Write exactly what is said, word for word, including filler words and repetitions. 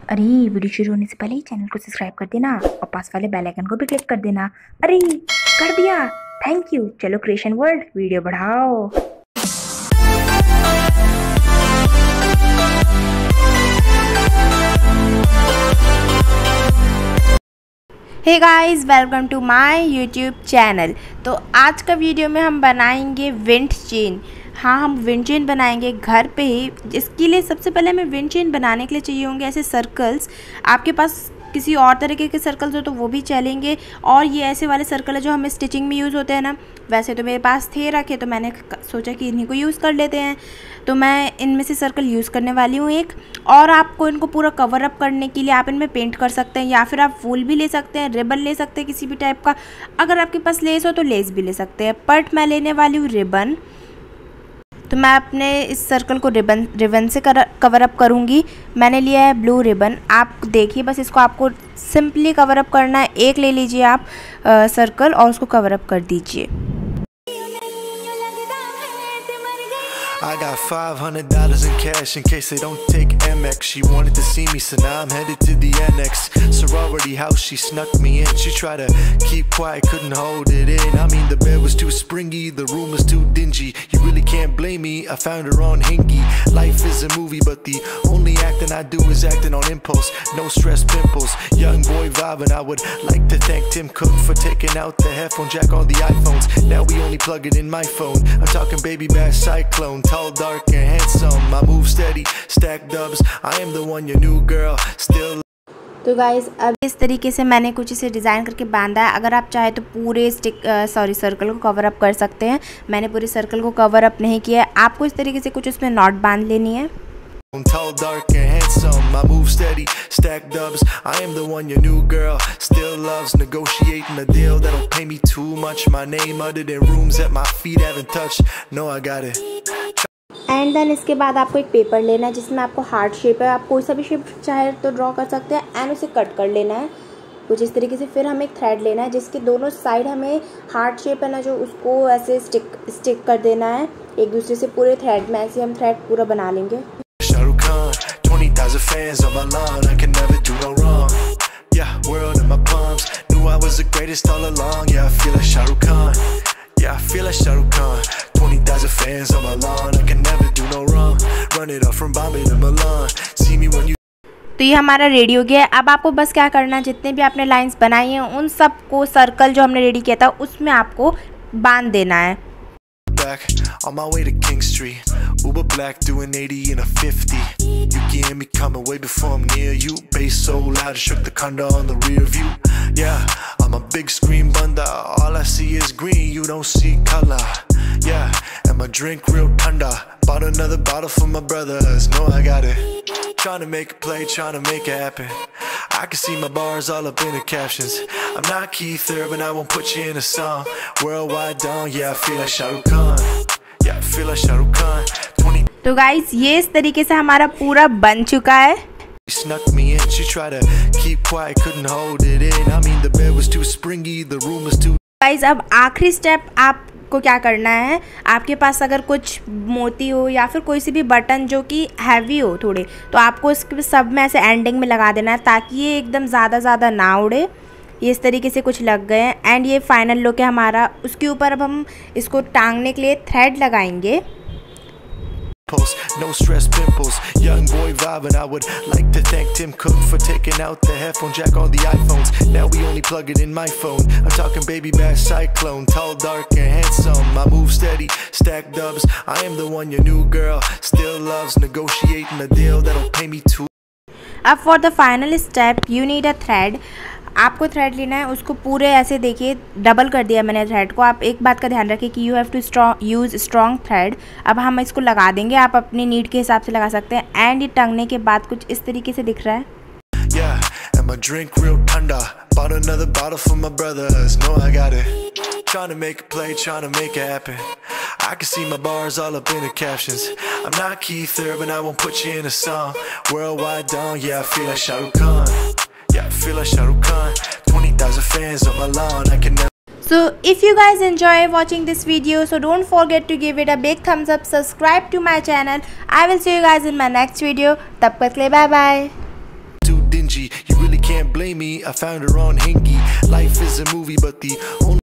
अरे वीडियो शुरू होने से पहले ही चैनल को सब्सक्राइब कर देना और पास वाले बेल आइकन को भी क्लिक कर देना। अरे कर दिया, थैंक यू। चलो क्रिएशन वर्ल्ड वीडियो बढ़ाओ। Hey guys, welcome to my YouTube channel. तो आज का वीडियो में हम बनाएंगे विंड चेन। हाँ, हम विंड चेन बनाएंगे घर पे ही। इसके लिए सबसे पहले हमें विंड चेन बनाने के लिए चाहिए होंगे ऐसे सर्कल्स। आपके पास किसी और तरीके के सर्कल्स हो तो वो भी चलेंगे, और ये ऐसे वाले सर्कल है जो हमें स्टिचिंग में यूज़ होते हैं ना। वैसे तो मेरे पास थे रखे, तो मैंने सोचा कि इन्हीं को यूज़ कर लेते हैं। तो मैं इनमें से सर्कल यूज़ करने वाली हूँ एक। और आपको इनको पूरा कवर अप करने के लिए आप इनमें पेंट कर सकते हैं, या फिर आप वूल भी ले सकते हैं, रिबन ले सकते हैं किसी भी टाइप का। अगर आपके पास लेस हो तो लेस भी ले सकते हैं, बट मैं लेने वाली हूँ रिबन। तो मैं अपने इस सर्कल को रिबन रिबन से कर, कवर अप करूँगी। मैंने लिया है ब्लू रिबन। आप देखिए, बस इसको आपको सिंपली कवर अप करना है। एक ले लीजिए आप आ, सर्कल और उसको कवर अप कर दीजिए। I got five hundred dollars in cash in case they don't take M X. She wanted to see me, so now I'm headed to the annex. Sorority house, she snuck me in. She tried to keep quiet, couldn't hold it in. I mean, the bed was too springy, the room was too dingy. You really can't blame me, I found her on Hingy. Life is a movie, but the only acting I do is acting on impulse. No stress pimples, young boy vibing. I would like to thank Tim Cook for taking out the headphone jack on the iPhones. Now we only plug it in my phone. I'm talking baby bash cyclone. Tall, dark and handsome. I move steady, stack dubs. I am the one, your new girl, still. तो guys, अब इस तरीके से मैंने कुछ इसे design करके बांधा है। अगर आप चाहे तो पूरे स्टिक सॉरी सर्कल को कवर अप कर सकते हैं। मैंने पूरे सर्कल को कवर अप नहीं किया है। आपको इस तरीके से कुछ उसमें नॉट बांध लेनी है। Tall, dark and handsome. I move steady, stack dubs. I am the one, your new girl still loves. Negotiating a deal that'll pay me too much. My name uttered in rooms that my feet haven't touched. No, I got it. And then इसके बाद आपको एक paper लेना है जिसमें आपको heart shape है। आप कोई सा भी शेप चाहे तो ड्रॉ कर सकते हैं, एंड उसे कट कर लेना है कुछ इस तरीके से। फिर हमें एक थ्रेड लेना है जिसके दोनों साइड हमें हार्ट शेप है ना, जो उसको ऐसे स्टिक स्टिक कर देना है एक दूसरे से। पूरे थ्रेड में ऐसे हम थ्रेड पूरा बना लेंगे। Sharukh, twenty thousand fans on my lawn. I can never do no wrong. Yeah, world in my palms. Knew I was the greatest all along. Yeah, I feel like Sharukh Khan. Yeah, I feel like Sharukh Khan. twenty thousand fans on my lawn. I can never do no wrong. Run it up from Bombay to Milan. See me when you. तो ये हमारा ready हो गया है। अब आपको बस क्या करना है, जितने भी आपने लाइंस बनाई हैं उन सब को सर्कल जो हमने रेडी किया था उसमें आपको बांध देना है। Back on my way to King Street, Uber black doing eighty in a fifty. You can hear me coming way before I'm near you. Bass so loud it shook the condo on the rear view. Yeah, I'm a big screen bunda. All I see is green, you don't see color. Yeah, and my drink real thunder. Bought another bottle for my brothers. No, I got it. Trying to make a play, trying to make it happen. I can see my bars all up in the captions. I'm not Keith Urban, I won't put you in a song. Worldwide dawn, yeah, I feel like Sharukh Khan. Yeah, I feel like Sharukh Khan. twenty. तो guys, ये इस तरीके से हमारा पूरा बन चुका है। Snuck me in, she tried to keep quiet, couldn't hold it in. I mean, the bed was too springy, the room was too. Guys, अब आखिरी स्टेप आपको क्या करना है, आपके पास अगर कुछ मोती हो या फिर कोई सी भी बटन जो कि हैवी हो थोड़े, तो आपको इसके सब में ऐसे एंडिंग में लगा देना है ताकि ये एकदम ज़्यादा ज़्यादा ना उड़े। ये इस तरीके से कुछ लग गए हैं, एंड ये फाइनल लुक है हमारा। उसके ऊपर अब हम इसको टांगने के लिए थ्रेड लगाएंगे। No stress pimples, young boy vibing. I would like to thank Tim Cook for taking out the headphone jack on the iPhones. Now we only plug it in my phone. I'm talking baby bash cyclone. Tall, dark and handsome. I move steady, stack dubs. I am the one, your new girl still loves. Negotiating a deal that'll pay me too. अब for the final step you need a thread. आपको thread लेना है, उसको पूरे ऐसे देखिए double कर दिया मैंने थ्रेड को। आप एक बात का ध्यान रखिए कि you have to strong use strong thread. अब हम इसको लगा देंगे, आप अपनी नीड के हिसाब से लगा सकते हैं। एंड ये टंगने के बाद कुछ इस तरीके से दिख रहा है। Yeah, and my drink real thunder. Bought another bottle for my brothers. No, I got it. Trying to make a play, trying to make it happen. I can see my bars all up in the captions. I'm not Keith Urban, I won't put you in a song. Worldwide dawn, yeah, I feel like Sharukh Khan. Yeah, I feel like Sharukh Khan. twenty thousand fans on my lawn, I can never. So if you guys enjoy watching this video, so don't forget to give it a big thumbs up, subscribe to my channel. I will see you guys in my next video. तब तक के लिए bye bye. energy. You really can't blame me, I found her on Hingy. Life is a movie, but the only